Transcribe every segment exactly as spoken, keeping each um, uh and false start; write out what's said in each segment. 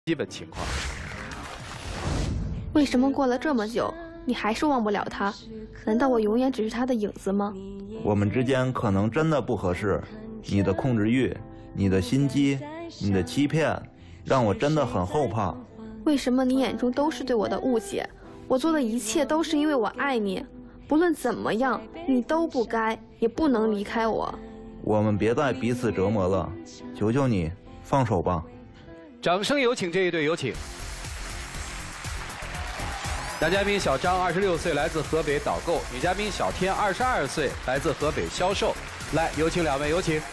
基本情况。 为什么过了这么久，你还是忘不了他？难道我永远只是他的影子吗？ 我们之间可能真的不合适，你的控制欲，你的心机，你的欺骗，让我真的很后怕。 为什么你眼中都是对我的误解？我做的一切都是因为我爱你，不论怎么样，你都不该，也不能离开我。 我们别再彼此折磨了，求求你放手吧。 掌声有请这一对，有请。男嘉宾小张，二十六岁，来自河北导购；女嘉宾小天，二十二岁，来自河北销售。来，有请两位，有请。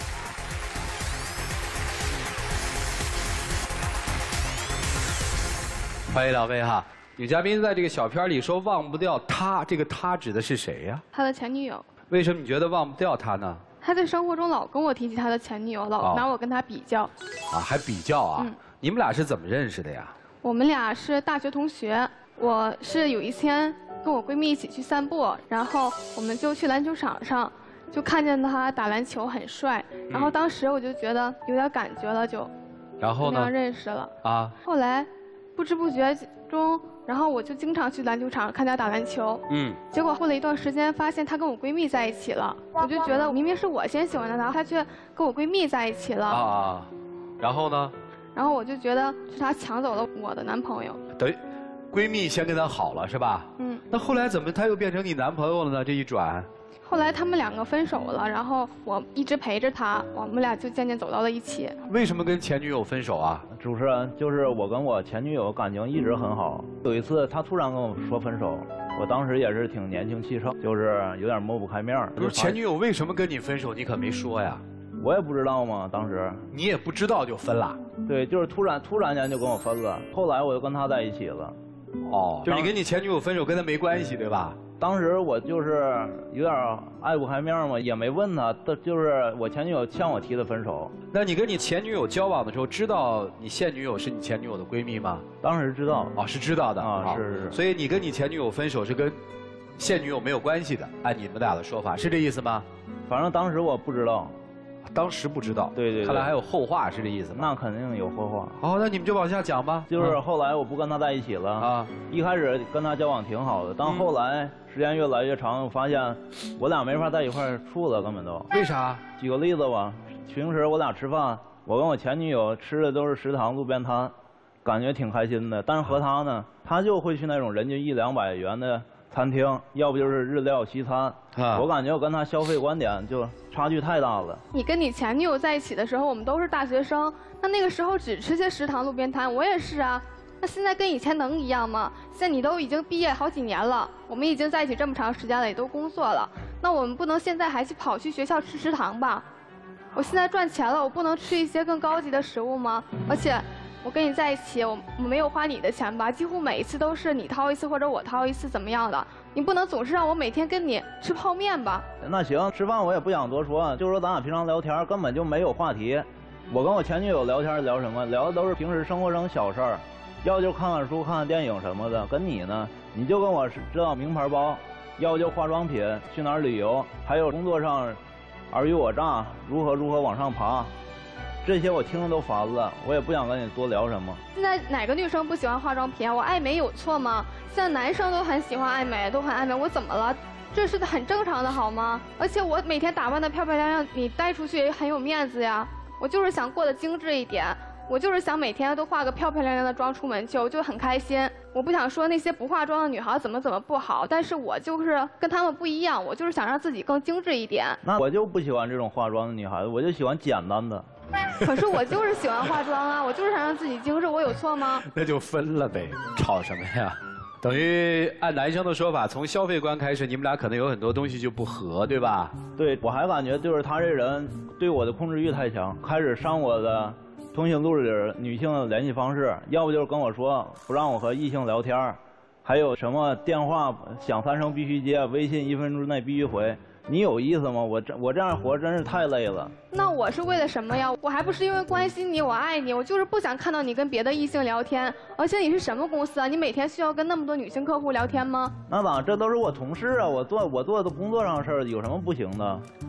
欢迎两位哈。女嘉宾在这个小片里说忘不掉他，这个他指的是谁呀？ 他的前女友。 为什么你觉得忘不掉他呢？ 他在生活中老跟我提起他的前女友，老拿我跟他比较。 啊，还比较啊？ 嗯。 你们俩是怎么认识的呀？ 我们俩是大学同学。我是有一天跟我闺蜜一起去散步，然后我们就去篮球场上，就看见他打篮球很帅，然后当时我就觉得有点感觉了，就， 然后呢？ 那样认识了。 啊。 后来，不知不觉中，然后我就经常去篮球场看他打篮球。嗯。结果过了一段时间，发现他跟我闺蜜在一起了，我就觉得明明是我先喜欢的他，他却跟我闺蜜在一起了。 啊。然后呢？ 然后我就觉得是他抢走了我的男朋友。 等于。闺蜜先跟他好了是吧？嗯。那后来怎么他又变成你男朋友了呢？这一转。 后来他们两个分手了，然后我一直陪着他，我们俩就渐渐走到了一起。 为什么跟前女友分手啊？ 主持人，就是我跟我前女友感情一直很好，有一次她突然跟我说分手，我当时也是挺年轻气盛，就是有点抹不开面。 就是前女友为什么跟你分手，你可没说呀？ 我也不知道嘛，当时。 你也不知道就分了？ 对，就是突然突然间就跟我分了，后来我就跟他在一起了。 哦，就你跟你前女友分手跟他没关系对吧？ 当时我就是有点爱不开面嘛，也没问他，就是我前女友向我提的分手。 那你跟你前女友交往的时候，知道你现女友是你前女友的闺蜜吗？ 当时知道。 哦，是知道的啊，是是。 所以你跟你前女友分手是跟现女友没有关系的，按你们俩的说法，是这意思吗？ 反正当时我不知道。 当时不知道， 对 对, 对， 看来还有后话，是这意思吗？ 那肯定有后话。 哦，那你们就往下讲吧。 就是后来我不跟他在一起了啊，一开始跟他交往挺好的，但后来时间越来越长，我发现我俩没法在一块处了，根本都。 为啥？ 举个例子吧，平时我俩吃饭，我跟我前女友吃的都是食堂路边摊，感觉挺开心的。但是和他呢，他就会去那种人均一两百元的餐厅，要不就是日料西餐。啊，我感觉我跟他消费观点就差距太大了。 你跟你前女友在一起的时候，我们都是大学生，那那个时候只吃些食堂路边摊，我也是啊。那现在跟以前能一样吗？现在你都已经毕业好几年了，我们已经在一起这么长时间了，也都工作了，那我们不能现在还去跑去学校吃食堂吧？我现在赚钱了，我不能吃一些更高级的食物吗？而且我跟你在一起，我我没有花你的钱吧？几乎每一次都是你掏一次或者我掏一次，怎么样的？你不能总是让我每天跟你吃泡面吧？ 那行，吃饭我也不想多说，就是说咱俩平常聊天根本就没有话题。我跟我前女友聊天聊什么？聊的都是平时生活中小事儿，要就看看书、看看电影什么的。跟你呢，你就跟我知道名牌包，要就化妆品，去哪儿旅游，还有工作上尔虞我诈，如何如何往上爬。这些我听着都烦了，我也不想跟你多聊什么。 现在哪个女生不喜欢化妆品？我爱美有错吗？现在男生都很喜欢爱美，都很爱美，我怎么了？这是很正常的好吗？而且我每天打扮得漂漂亮亮，你带出去也很有面子呀。我就是想过得精致一点，我就是想每天都化个漂漂亮亮的妆出门去，我就很开心。我不想说那些不化妆的女孩怎么怎么不好，但是我就是跟她们不一样，我就是想让自己更精致一点。 那我就不喜欢这种化妆的女孩子，我就喜欢简单的。 可是我就是喜欢化妆啊，我就是想让自己精致，我有错吗？ 那就分了呗，吵什么呀？等于按男生的说法，从消费观开始，你们俩可能有很多东西就不合，对吧？ 对，我还感觉就是他这人对我的控制欲太强，开始删我的通讯录里女性的联系方式，要不就是跟我说不让我和异性聊天，还有什么电话响三声必须接，微信一分钟之内必须回。你有意思吗？我这我这样活真是太累了。 那我是为了什么呀？我还不是因为关心你，我爱你，我就是不想看到你跟别的异性聊天。而且你是什么公司啊？你每天需要跟那么多女性客户聊天吗？ 那咋？这都是我同事啊，我做我做的工作上的事儿，有什么不行的？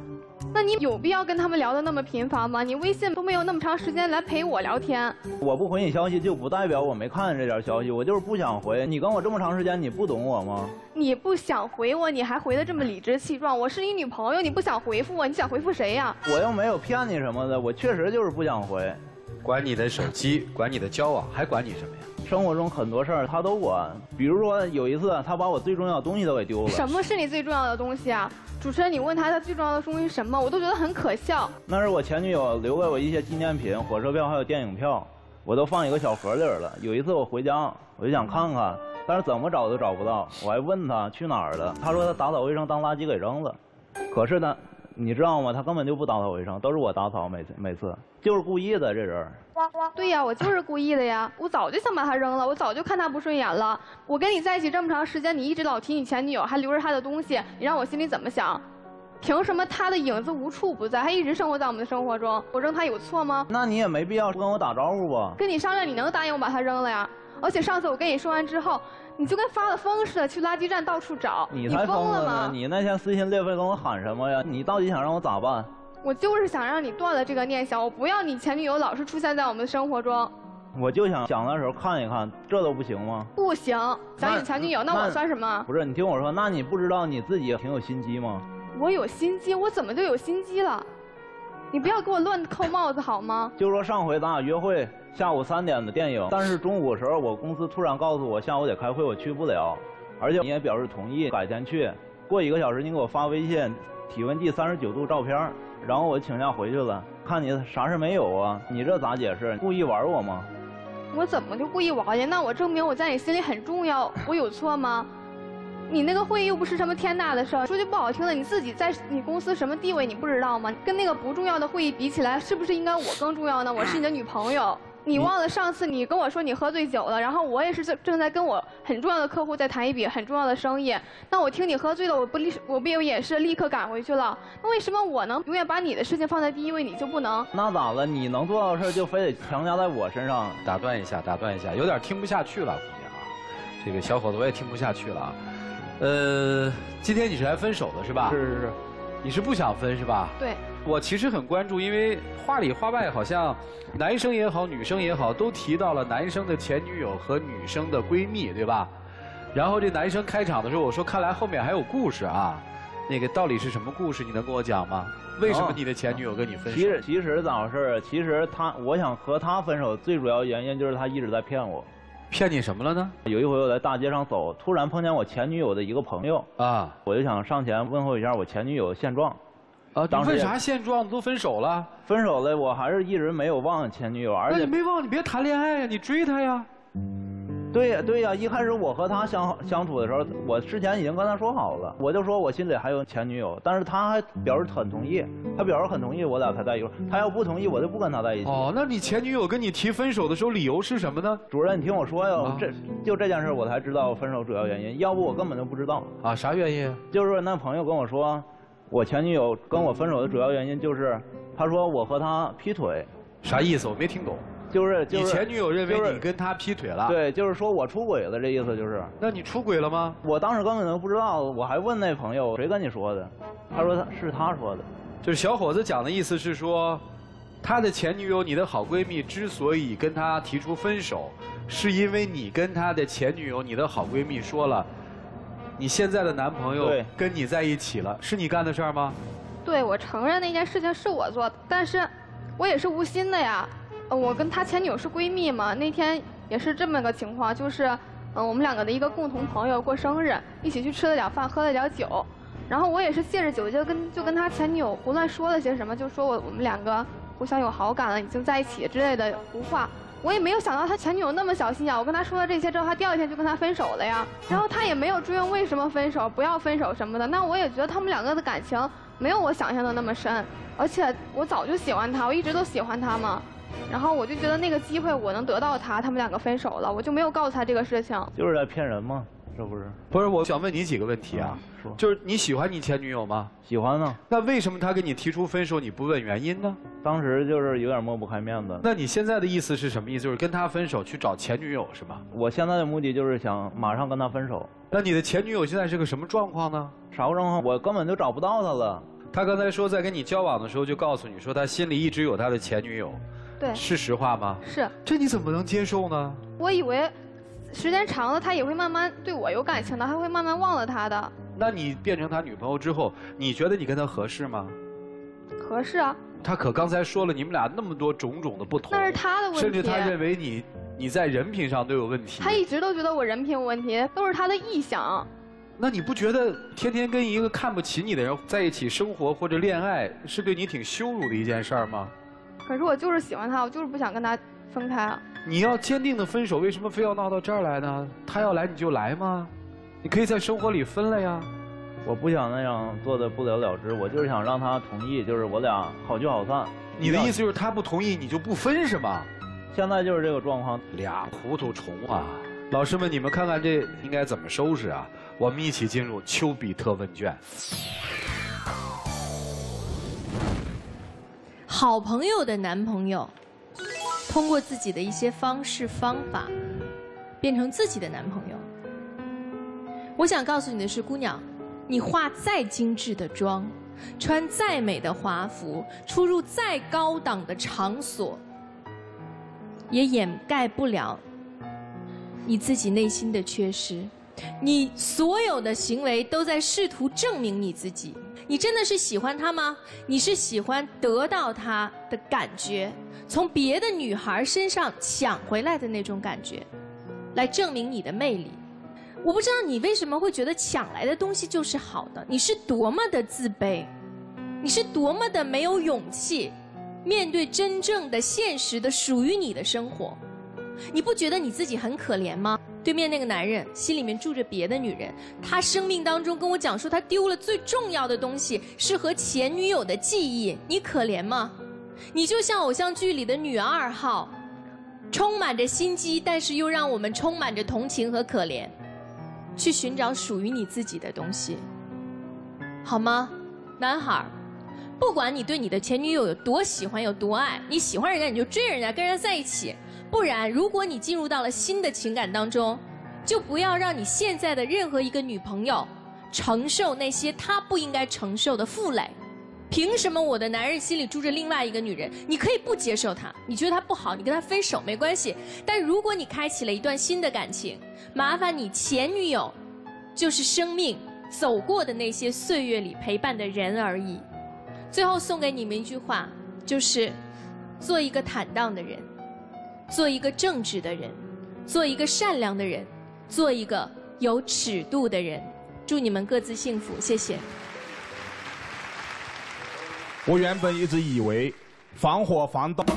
那你有必要跟他们聊得那么频繁吗？你微信都没有那么长时间来陪我聊天。 我不回你消息就不代表我没看见这条消息，我就是不想回。你跟我这么长时间，你不懂我吗？ 你不想回我，你还回得这么理直气壮。我是你女朋友，你不想回复我，你想回复谁呀？ 我又没有骗你什么的，我确实就是不想回。 管你的手机，管你的交往，还管你什么呀？ 生活中很多事儿他都管，比如说有一次他把我最重要的东西都给丢了。 什么是你最重要的东西啊？主持人，你问他他最重要的东西是什么，我都觉得很可笑。 那是我前女友留给我一些纪念品，火车票还有电影票，我都放一个小盒里了。有一次我回家，我就想看看，但是怎么找都找不到，我还问他去哪儿了，他说他打扫卫生当垃圾给扔了。可是呢，你知道吗？他根本就不打扫卫生，都是我打扫，每次每次就是故意的这人。 对呀，我就是故意的呀！我早就想把他扔了，我早就看他不顺眼了。我跟你在一起这么长时间，你一直老提你前女友，还留着他的东西，你让我心里怎么想？凭什么他的影子无处不在，还一直生活在我们的生活中？我扔他有错吗？ 那你也没必要跟我打招呼吧？ 跟你商量，你能答应我把他扔了呀？而且上次我跟你说完之后，你就跟发了疯似的去垃圾站到处找。 你才疯了呢！你那天撕心裂肺跟我喊什么呀？你到底想让我咋办？ 我就是想让你断了这个念想，我不要你前女友老是出现在我们的生活中。 我就想想的时候看一看，这都不行吗？ 不行，想你前女友，那, 那我算什么？ 不是，你听我说，那你不知道你自己挺有心机吗？ 我有心机，我怎么就有心机了？你不要给我乱扣帽子好吗？ 就说上回咱俩约会，下午三点的电影，但是中午的时候我公司突然告诉我下午得开会，我去不了，而且你也表示同意改天去。过一个小时你给我发微信，体温计三十九度照片。然后我请假回去了，看你啥事没有啊？你这咋解释？故意玩我吗？ 我怎么就故意玩呀？那我证明我在你心里很重要，我有错吗？你那个会议又不是什么天大的事儿，说句不好听的，你自己在你公司什么地位你不知道吗？跟那个不重要的会议比起来，是不是应该我更重要呢？我是你的女朋友。你忘了上次你跟我说你喝醉酒了，然后我也是正在跟我很重要的客户在谈一笔很重要的生意。那我听你喝醉了，我不立我不也是立刻赶回去了？那为什么我能永远把你的事情放在第一位，你就不能？ 那咋了？你能做到的事就非得强加在我身上？ 打断一下，打断一下，有点听不下去了，估计啊，这个小伙子我也听不下去了。呃，今天你是来分手的是吧？ 是是是。 你是不想分是吧？ 对。 我其实很关注，因为话里话外好像男生也好，女生也好，都提到了男生的前女友和女生的闺蜜，对吧？然后这男生开场的时候，我说看来后面还有故事啊，那个到底是什么故事？你能跟我讲吗？为什么你的前女友跟你分手？ 其实其实咋回事？其实他，我想和他分手最主要原因就是他一直在骗我。 骗你什么了呢？ 有一回我在大街上走，突然碰见我前女友的一个朋友啊，我就想上前问候一下我前女友的现状。 啊，你问啥现状？都分手了？ 分手了，我还是一直没有忘前女友，而且那你没忘，你别谈恋爱呀，你追她呀。 对呀对呀，一开始我和他相相处的时候，我之前已经跟他说好了，我就说我心里还有前女友，但是他还表示很同意，他表示很同意，我俩才在一块。他要不同意，我就不跟他在一起。 哦，那你前女友跟你提分手的时候，理由是什么呢？ 主任，你听我说呀，啊、这就这件事我才知道分手主要原因，要不我根本就不知道。 啊，啥原因？ 就是那朋友跟我说，我前女友跟我分手的主要原因就是，他说我和他劈腿。 啥意思？我没听懂。 就是就是， 你前女友认为你跟他劈腿了？ 对，就是说我出轨了，这意思就是。 那你出轨了吗？ 我当时根本都不知道，我还问那朋友谁跟你说的，他说他是他说的。 就是小伙子讲的意思是说，他的前女友你的好闺蜜之所以跟他提出分手，是因为你跟他的前女友你的好闺蜜说了，你现在的男朋友跟你在一起了，是你干的事儿吗？ 对，我承认那件事情是我做的，但是我也是无心的呀。我跟他前女友是闺蜜嘛，那天也是这么个情况，就是，嗯，我们两个的一个共同朋友过生日，一起去吃了点饭，喝了点酒，然后我也是借着酒就跟就跟他前女友胡乱说了些什么，就说我我们两个互相有好感了，已经在一起之类的胡话。我也没有想到他前女友那么小心眼，我跟他说了这些之后，他第二天就跟他分手了呀。然后他也没有追问为什么分手，不要分手什么的。那我也觉得他们两个的感情没有我想象的那么深，而且我早就喜欢他，我一直都喜欢他嘛。然后我就觉得那个机会我能得到他，他们两个分手了，我就没有告诉他这个事情。 就是在骗人吗？是不是？ 不是，我想问你几个问题啊。 说。 就是你喜欢你前女友吗？ 喜欢呢。 那为什么他跟你提出分手，你不问原因呢？ 当时就是有点抹不开面子。 那你现在的意思是什么意思？就是跟他分手去找前女友是吗？ 我现在的目的就是想马上跟他分手。 那你的前女友现在是个什么状况呢？ 啥状况？我根本就找不到她了。 他刚才说在跟你交往的时候就告诉你说他心里一直有他的前女友， 对， 是实话吗？ 是。 这你怎么能接受呢？ 我以为时间长了他也会慢慢对我有感情的，他会慢慢忘了他的。 那你变成他女朋友之后，你觉得你跟他合适吗？ 合适啊。 他可刚才说了你们俩那么多种种的不同， 那是他的问题。 甚至他认为你你在人品上都有问题。 他一直都觉得我人品有问题，都是他的臆想。 那你不觉得天天跟一个看不起你的人在一起生活或者恋爱，是对你挺羞辱的一件事儿吗？ 可是我就是喜欢他，我就是不想跟他分开啊。 你要坚定的分手，为什么非要闹到这儿来呢？他要来你就来吗？你可以在生活里分了呀。 我不想那样做的不了了之，我就是想让他同意，就是我俩好聚好散。 你的意思就是他不同意你就不分是吗？ 现在就是这个状况。 俩糊涂虫啊！老师们，你们看看这应该怎么收拾啊？我们一起进入丘比特问卷。 好朋友的男朋友，通过自己的一些方式方法，变成自己的男朋友。我想告诉你的是，姑娘，你化再精致的妆，穿再美的华服，出入再高档的场所，也掩盖不了你自己内心的缺失。你所有的行为都在试图证明你自己。你真的是喜欢他吗？你是喜欢得到他的感觉，从别的女孩身上抢回来的那种感觉，来证明你的魅力。我不知道你为什么会觉得抢来的东西就是好的，你是多么的自卑，你是多么的没有勇气面对真正的现实的属于你的生活。你不觉得你自己很可怜吗？对面那个男人心里面住着别的女人，他生命当中跟我讲说他丢了最重要的东西是和前女友的记忆，你可怜吗？你就像偶像剧里的女二号，充满着心机，但是又让我们充满着同情和可怜，去寻找属于你自己的东西，好吗？男孩，不管你对你的前女友有多喜欢有多爱，你喜欢人家你就追人家，跟人家在一起。不然，如果你进入到了新的情感当中，就不要让你现在的任何一个女朋友承受那些她不应该承受的负累。凭什么我的男人心里住着另外一个女人？你可以不接受她，你觉得她不好，你跟她分手没关系。但如果你开启了一段新的感情，麻烦你前女友就是生命走过的那些岁月里陪伴的人而已。最后送给你们一句话，就是做一个坦荡的人，做一个正直的人，做一个善良的人，做一个有尺度的人。祝你们各自幸福，谢谢。 我原本一直以为防火防盗。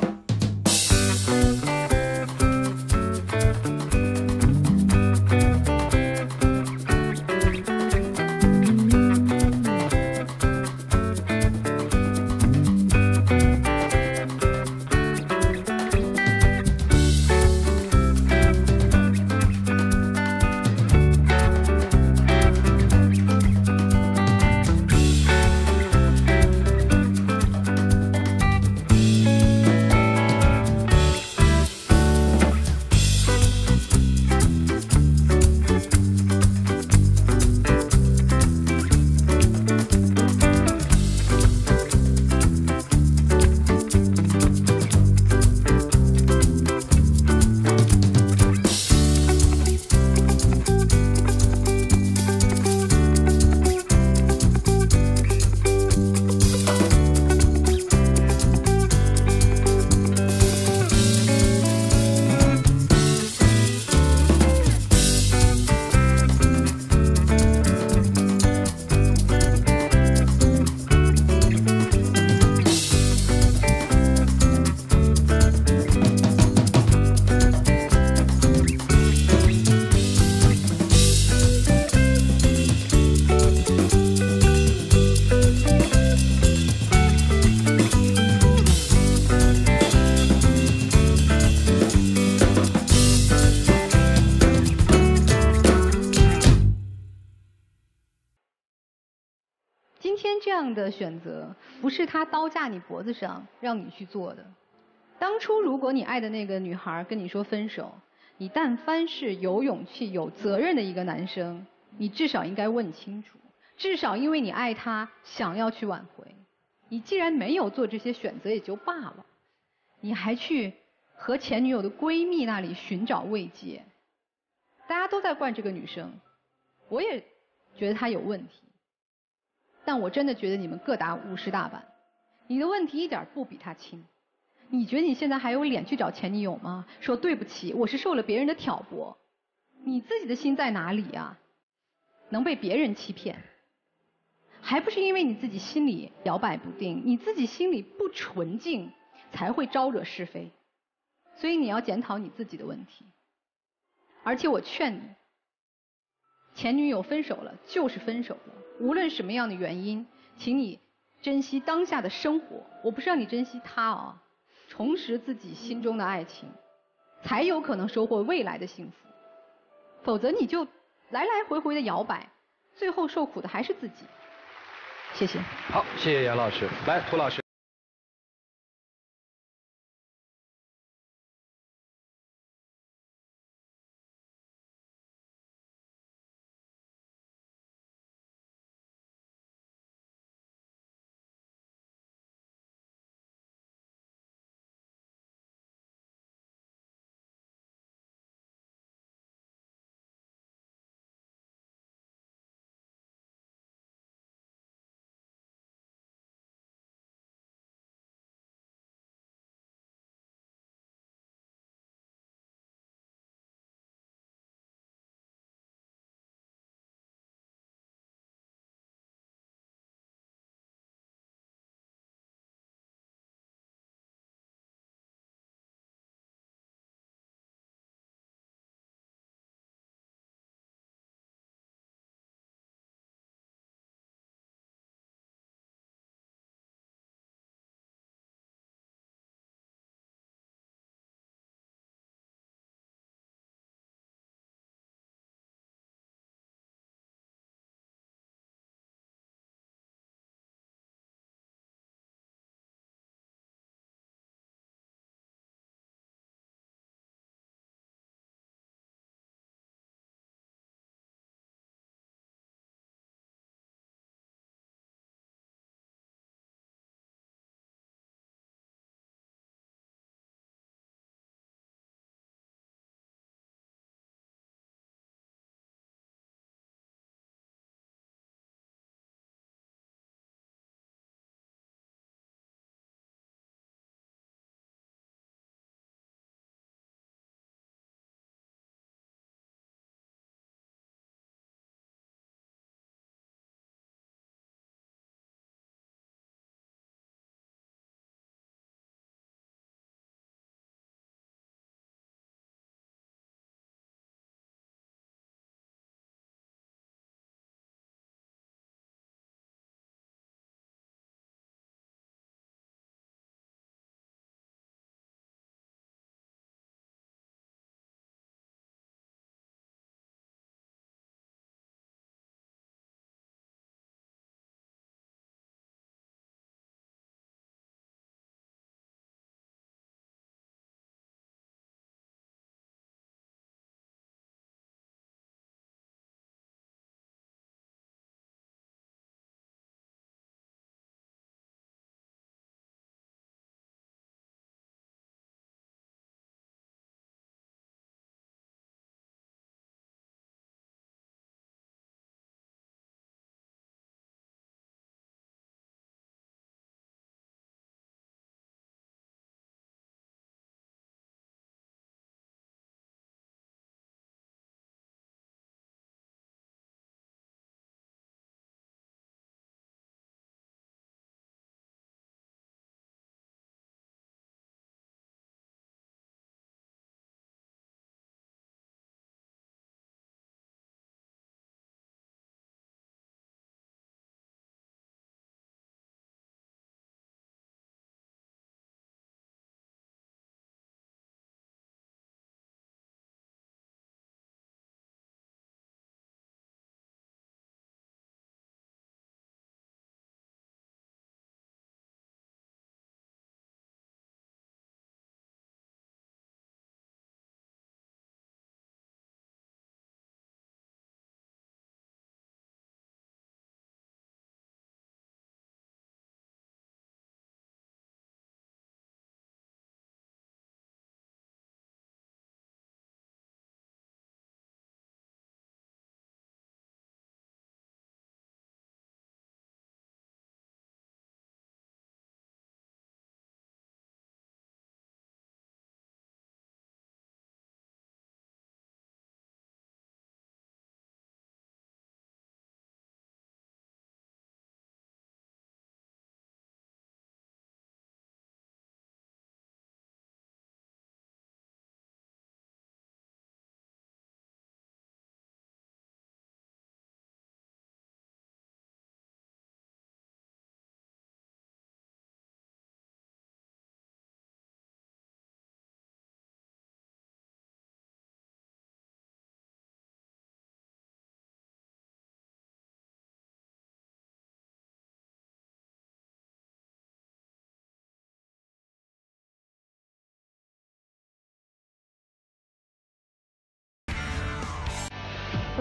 这样的选择不是他刀架你脖子上让你去做的。当初如果你爱的那个女孩跟你说分手，你但凡是有勇气有责任的一个男生，你至少应该问清楚， 至少因为你爱他，想要去挽回。你既然没有做这些选择也就罢了，你还去和前女友的闺蜜那里寻找慰藉。大家都在怪这个女生，我也觉得她有问题，但我真的觉得你们各打五十大板，你的问题一点不比她轻。你觉得你现在还有脸去找前女友吗？说对不起，我是受了别人的挑拨。你自己的心在哪里啊？能被别人欺骗，还不是因为你自己心里摇摆不定，你自己心里不纯净，才会招惹是非。所以你要检讨你自己的问题。而且我劝你，前女友分手了就是分手了，无论什么样的原因，请你珍惜当下的生活。我不是让你珍惜他啊，重拾自己心中的爱情，才有可能收获未来的幸福。否则你就来来回回的摇摆，最后受苦的还是自己。谢谢。 好，谢谢杨老师。来，涂老师。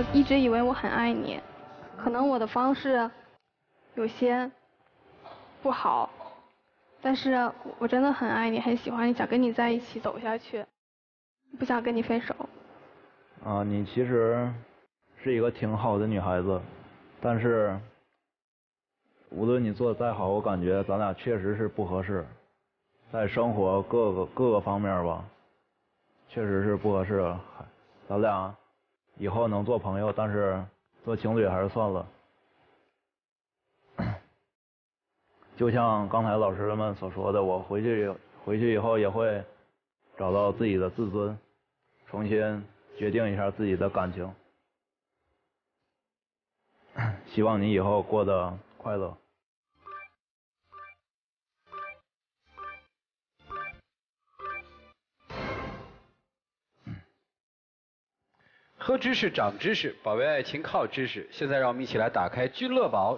我一直以为我很爱你，可能我的方式有些不好，但是我真的很爱你，很喜欢你，想跟你在一起走下去，不想跟你分手。 啊，你其实是一个挺好的女孩子，但是无论你做的再好，我感觉咱俩确实是不合适，在生活各个各个方面吧，确实是不合适。咱俩以后能做朋友，但是做情侣还是算了。就像刚才老师们所说的，我回去回去以后也会找到自己的自尊，重新决定一下自己的感情。希望你以后过得快乐。 喝知识，长知识，保卫爱情靠知识。现在让我们一起来打开君乐宝。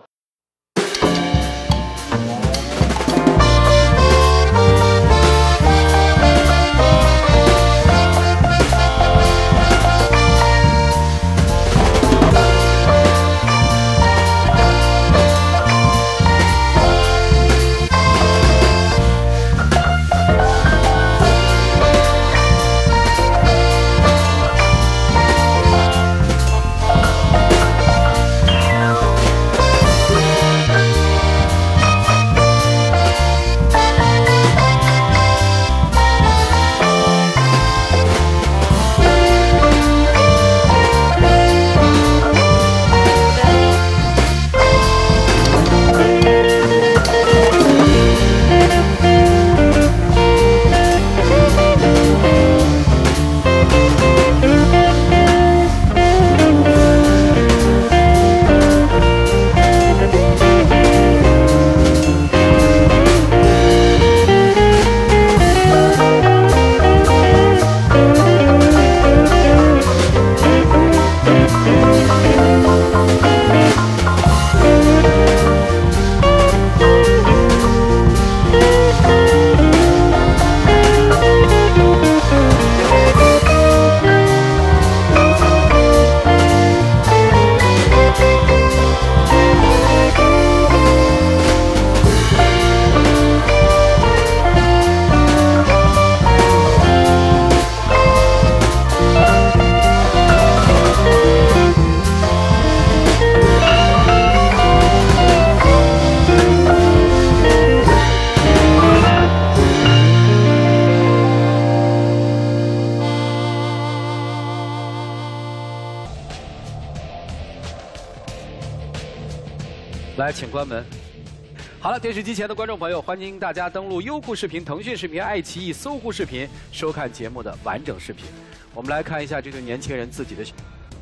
来，请关门。好了，电视机前的观众朋友，欢迎大家登录优酷视频、腾讯视频、爱奇艺、搜狐视频，收看节目的完整视频。我们来看一下这对年轻人自己的。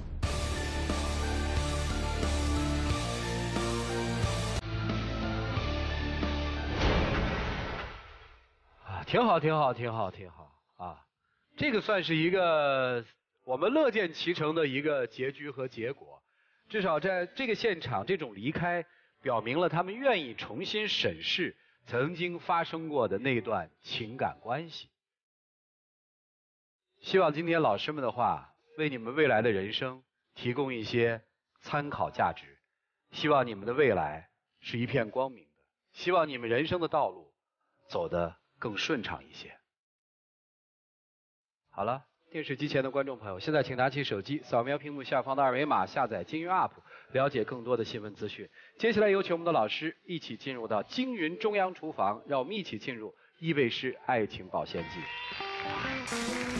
啊，挺好，挺好，挺好，挺好啊！这个算是一个我们乐见其成的一个结局和结果。至少在这个现场，这种离开。表明了他们愿意重新审视曾经发生过的那段情感关系。希望今天老师们的话为你们未来的人生提供一些参考价值。希望你们的未来是一片光明的，希望你们人生的道路走得更顺畅一些。好了，电视机前的观众朋友，现在请拿起手机，扫描屏幕下方的二维码，下载金云 App， 了解更多的新闻资讯。接下来有请我们的老师一起进入到金云中央厨房，让我们一起进入伊贝诗爱情保鲜剂。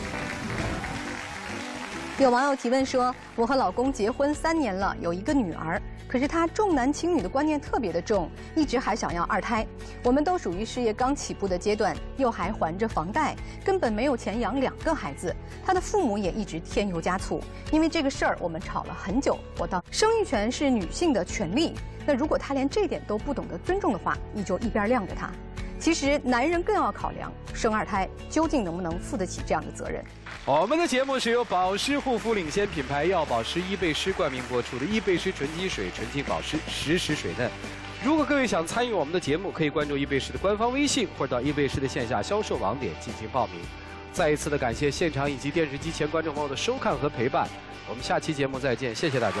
有网友提问说：“我和老公结婚三年了，有一个女儿，可是他重男轻女的观念特别的重，一直还想要二胎。我们都属于事业刚起步的阶段，又还还着房贷，根本没有钱养两个孩子。他的父母也一直添油加醋，因为这个事儿我们吵了很久。我道，生育权是女性的权利，那如果他连这点都不懂得尊重的话，你就一边晾着他。其实男人更要考量生二胎究竟能不能负得起这样的责任。” 我们的节目是由保湿护肤领先品牌药保湿伊贝诗冠名播出的，伊贝诗纯净水，纯净保湿，时时水嫩。如果各位想参与我们的节目，可以关注伊贝诗的官方微信，或者到伊贝诗的线下销售网点进行报名。 再一次的感谢现场以及电视机前观众朋友的收看和陪伴，我们下期节目再见，谢谢大家。